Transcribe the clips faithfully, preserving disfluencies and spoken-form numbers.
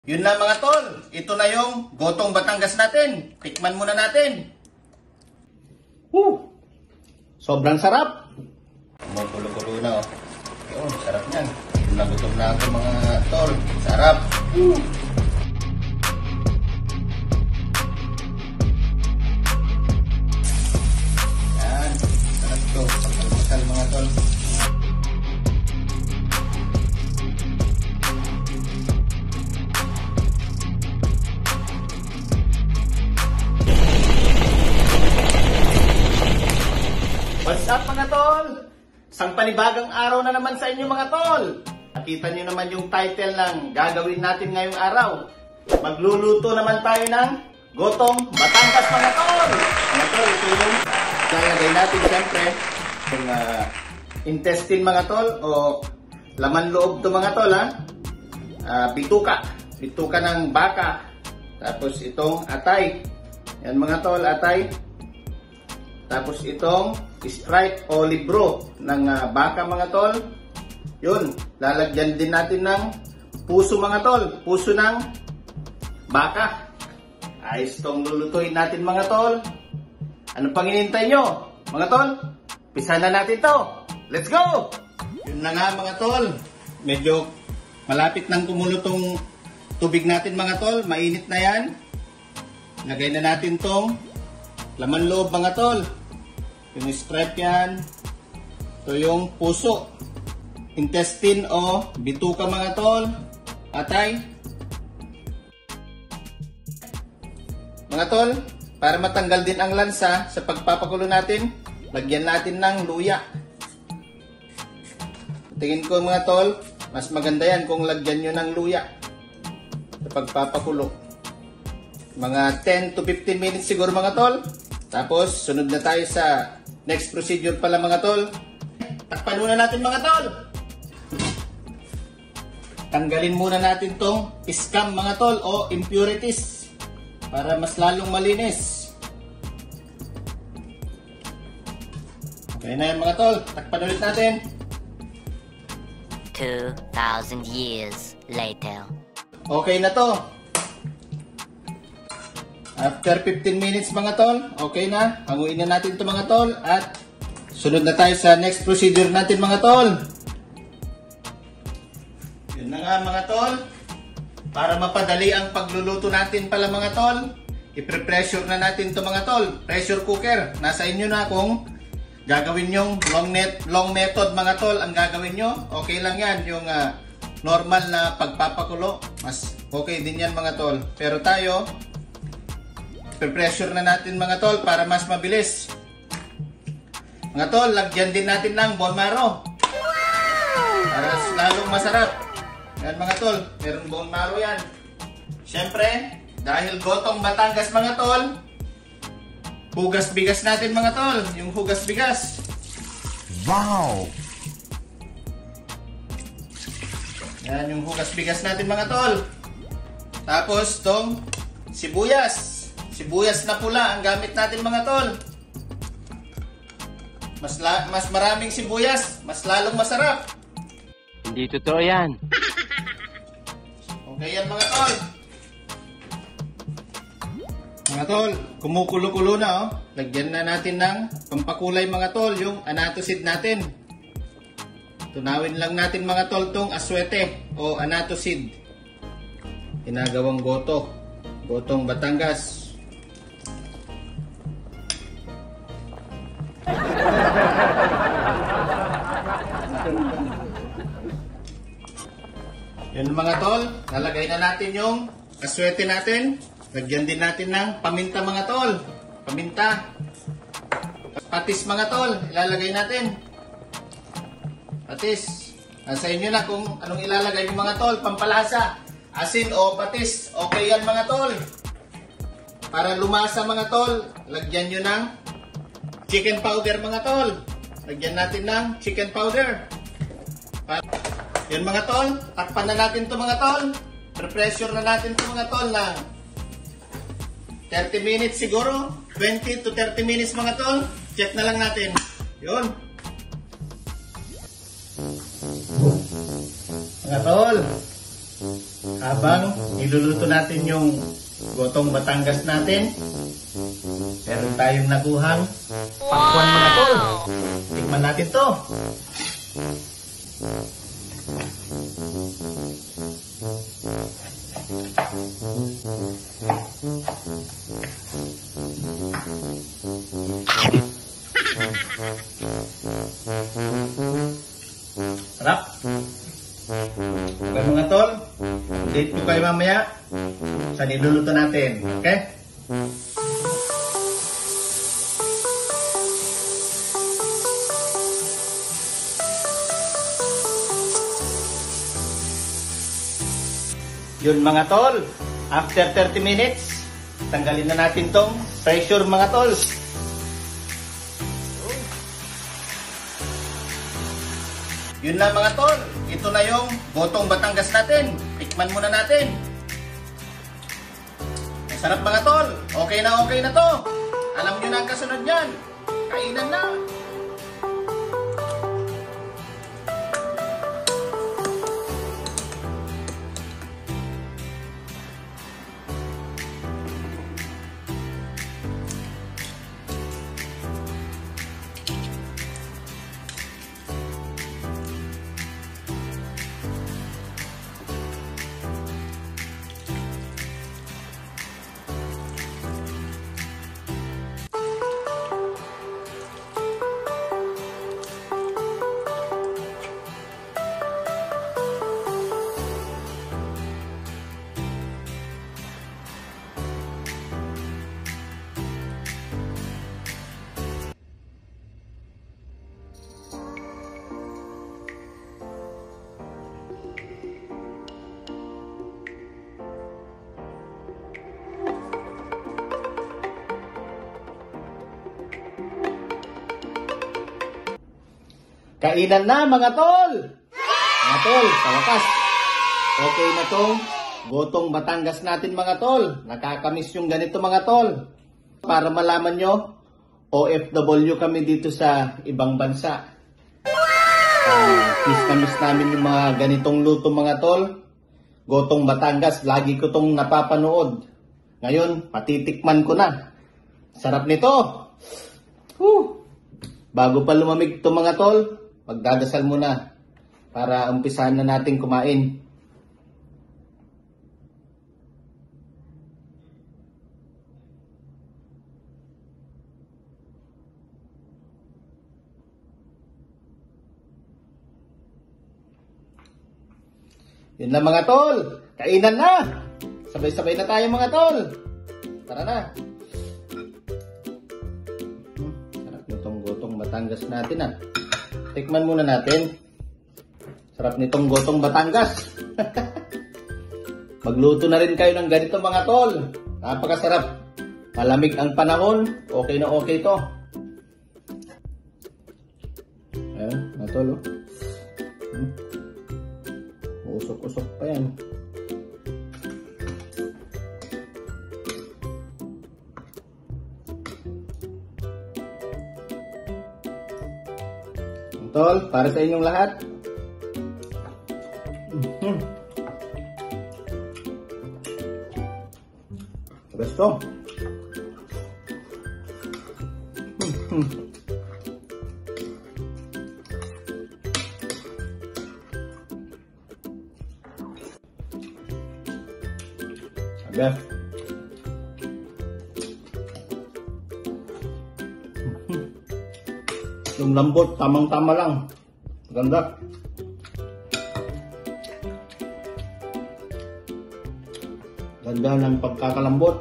Yun na mga tol, ito na yung gotong Batangas natin. Tikman muna natin. Woo! Sobrang sarap. Magulo-gulo na oh. Yun, sarap yan. Nagutom na ako mga tol. Sarap. Woo! Yan, sarap to. Pagkalmasal mga tol. What's up mga tol? Isang panibagang araw na naman sa inyo mga tol. Nakita nyo naman yung title ng gagawin natin ngayong araw. Magluluto naman tayo ng gotong Batangas mga tol. Mga tol, ito yung lalagay natin siyempre yung uh, intestine mga tol o laman loob to mga tol ha. Uh, bituka. Bituka ng baka. Tapos itong atay. Yan mga tol, atay. Tapos itong stripe o libro ng uh, baka mga tol. Yun, lalagyan din natin ng puso mga tol. Puso ng baka. Ayos itong lulutuin natin mga tol. Ano pang hinihintay nyo? Mga tol, pisa na natin to. Let's go! Yun na nga mga tol. Medyo malapit nang kumulo tong tubig natin mga tol. Mainit na yan. Lagay na natin tong laman loob mga tol. Yung stripe yan. Ito yung puso. Intestine o bituka mga tol. Atay. Mga tol, para matanggal din ang lansa sa pagpapakulo natin, lagyan natin ng luya. Tingin ko mga tol, mas maganda yan kung lagyan nyo ng luya sa pagpapakulo. Mga ten to fifteen minutes siguro mga tol. Tapos, sunod na tayo sa next procedure pala mga tol. Takpan muna natin mga tol. Tanggalin muna natin tong scum mga tol o impurities para mas lalong malinis. Okay na yan mga tol. Takpan ulit natin. two thousand years later. Okay na to. After fifteen minutes mga tol, okay na. Hanguin na natin ito mga tol. At sunod na tayo sa next procedure natin mga tol. Yun na nga mga tol. Para mapadali ang pagluluto natin pala mga tol, i-pressure na natin ito mga tol. Pressure cooker. Nasa inyo na kung gagawin yung long, net, long method mga tol ang gagawin nyo. Okay lang yan. Yung uh, normal na pagpapakulo. Mas okay din yan mga tol. Pero tayo, pressure na natin mga tol para mas mabilis. Mga tol, lagyan din natin ng bone marrow. Para lalong masarap. Yan mga tol, meron bone marrow yan. Siyempre, dahil gotong Batangas mga tol, hugas bigas natin mga tol. Yung hugas bigas. Wow! Yan yung hugas bigas natin mga tol. Tapos tong sibuyas. Sibuyas na pula ang gamit natin mga tol. Mas, la mas maraming sibuyas, mas lalong masarap. Hindi totoo yan. Okay yan mga tol. Mga tol, kumukulo-kulo na oh. Lagyan na natin ng pampakulay mga tol, yung anatosid natin. Tunawin lang natin mga tol tong aswete o anatosid. Ginagawang goto. Gotong Batangas. Yun mga tol, nalagay na natin yung aswete natin. Lagyan din natin ng paminta mga tol. Paminta. Patis mga tol, ilalagay natin. Patis. Nasa inyo na kung anong ilalagay yung mga tol. Pampalasa. Asin o patis. Okay yan mga tol. Para lumasa mga tol, lagyan nyo ng chicken powder mga tol. Lagyan natin ng chicken powder. Para yun mga tol, takpan na natin ito mga tol. Pre-pressure na natin ito mga tol na thirty minutes siguro. twenty to thirty minutes mga tol. Check na lang natin. Yun. Mga tol, Habang niluluto natin yung gotong Batangas natin, meron tayong nakuhang pakwan mga tol. Tikman natin to. Sarap. Okay mga tol, update ko kayo mamaya sa niluluto natin. Okay? Yun mga tol, after thirty minutes, tanggalin na natin tong pressure mga tol. Yun lang mga tol, ito na yung gotong Batangas natin. Tikman muna natin. Ang sarap mga tol, okay na okay na to. Alam nyo na ang kasunod yan, kainan na. Kainan na mga tol! Mga tol, sa wakas, okay na tong gotong Batangas natin mga tol. Nakakamiss yung ganito mga tol. Para malaman nyo, O F W kami dito sa ibang bansa. Uh, miss na miss namin yung mga ganitong luto mga tol. Gotong Batangas, lagi ko tong napapanood. Ngayon, patitikman ko na. Sarap nito! Whew. Bago pa lumamig ito mga tol, magdadasal muna para umpisahan na natin kumain. Yun lang mga tol, kainan na! Sabay-sabay na tayo mga tol. Tara na. Hmm, sarap nitong gotong Batangas natin ah. Tikman muna natin. Sarap nitong gotong Batangas. Magluto na rin kayo ng ganito mga tol. Napakasarap. Malamig ang panahon. Okay na okay to. Ayan, mga tol. Oh. Hmm. Usok-usok pa yan. Tol, para sa inyong lahat. Mm-hmm. Gusto. Mm-hmm. Sabi. Yung lambot, tamang-tama lang. Ganda. Ganda ng pagkakalambot.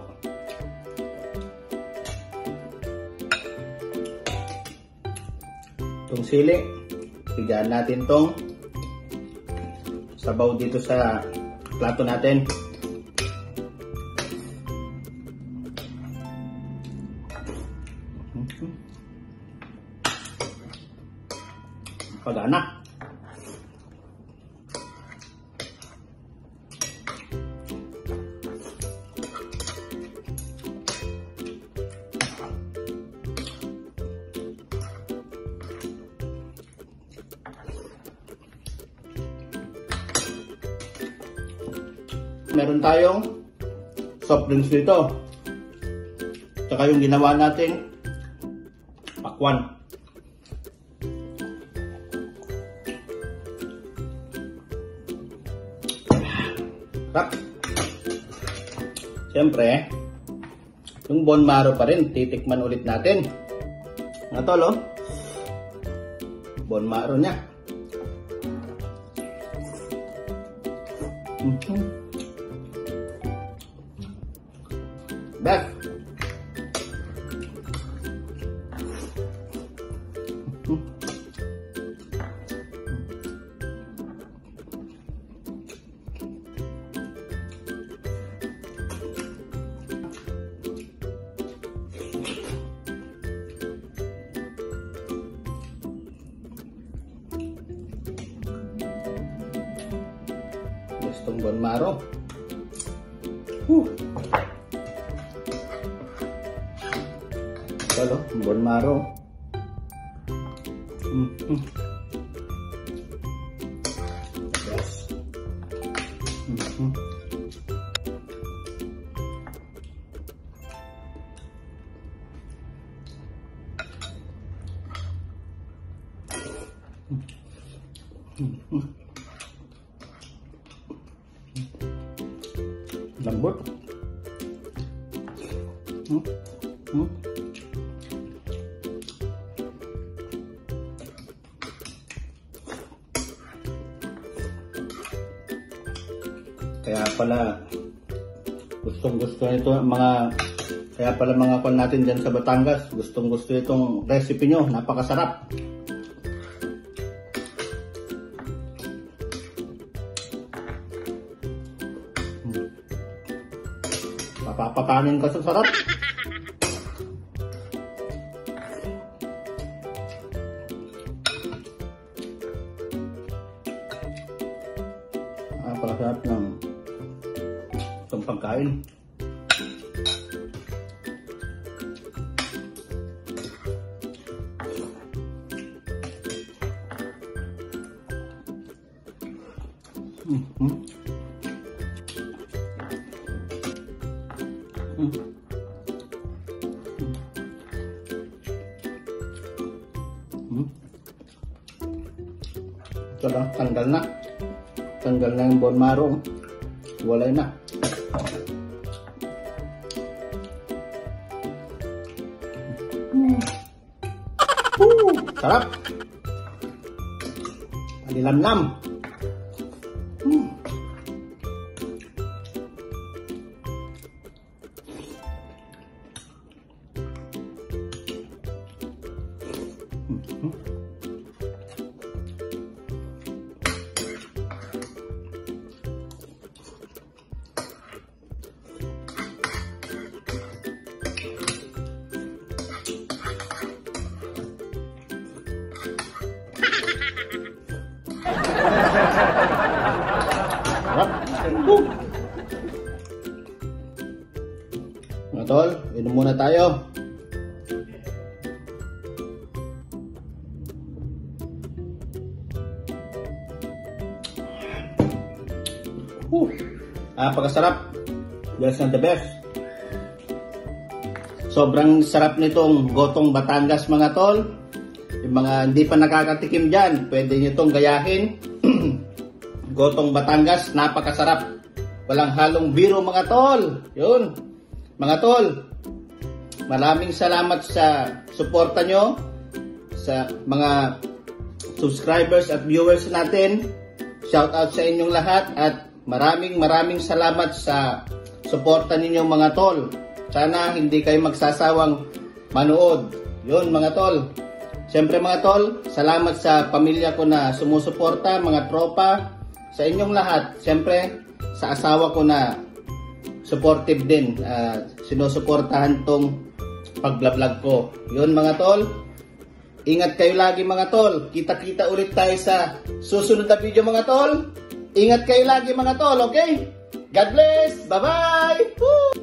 Itong sili, bigyan natin tong sabaw dito sa plato natin. Pag-anak. meron tayong soft drinks dito. Tsaka yung ginawa nating pakwan. Sarap. Siyempre, yung bone marrow pa rin, titikman ulit natin. Nga tol, oh. Bone marrow niya. Mm-hmm. Beth. Mm-hmm. Gustong bone marrow. Whew. Ito, bone marrow. Mm-hmm. Yes. Mm-hmm. Mm-hmm. Lambot. Hmm? Hmm? Kaya pala gustong gusto nito mga kaya pala mga kon natin diyan sa Batangas, gustong gusto itong recipe nyo, napakasarap. Mapapapanin ka sa sarap. Napakasarap ng itong pagkain. Mm-hmm. Hmm. Hmm. Ito lang, tanggal na. Tanggal na yung bone marrow. Walay na. Hmm. Woo! Sarap. Alilamnam. Hmm. Mm-hmm. Sarap. Mga tol, inom muna tayo. Whew. Napakasarap. Best and the best. Sobrang sarap nitong gotong Batangas mga tol. Yung mga hindi pa nakakatikim dyan, pwede nyo itong gayahin. Gotong Batangas, napakasarap. Walang halong biro mga tol. Yun. Mga tol, maraming salamat sa suporta nyo, sa mga subscribers at viewers natin. Shout out sa inyong lahat at maraming maraming salamat sa suporta ninyo mga tol. Sana hindi kayo magsasawang manood. Yun mga tol. Siyempre mga tol, salamat sa pamilya ko na sumusuporta, mga tropa, sa inyong lahat. Siyempre sa asawa ko na supportive din. Uh, sinusuportahan tong pagbablog ko. Yun mga tol. Ingat kayo lagi mga tol. Kita-kita ulit tayo sa susunod na video mga tol. Ingat kayo lagi mga tol, okay? God bless! Bye-bye! Woo!